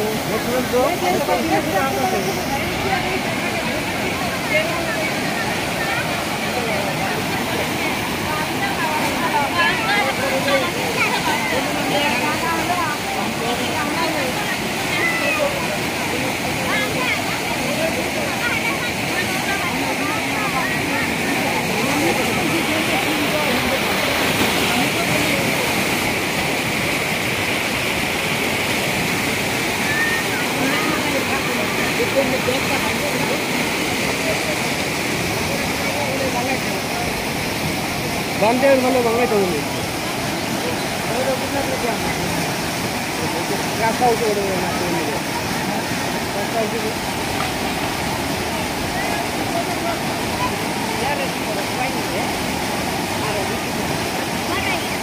বান্দের ভালো বাংলায় তো বলি রাস্তাও করে না রাস্তাও করে Ya,